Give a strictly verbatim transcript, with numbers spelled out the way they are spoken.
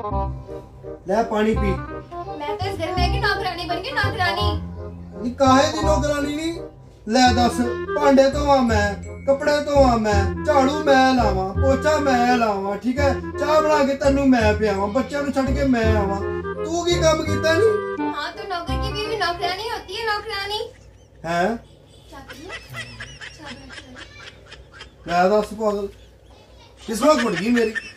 ले पानी पी। मैं तो इस घर में की नौकरानी बन गई नौकरानी। नी काहे दी नौकरानी नी? ले दस भांडे धोवा मैं, कपड़े धोवा मैं, झाड़ू मैं लावां, पोचा मैं लावां, ठीक है? चाह बना के तैनू मैं पियावां, बच्चों नू छड्ड के मैं आवां। तू की काम कीता नी? हाँ तो नौकर की बीवी नौकरानी होती है नौकरानी। हैं? ले दस पागल किस्मत बन गई मेरी।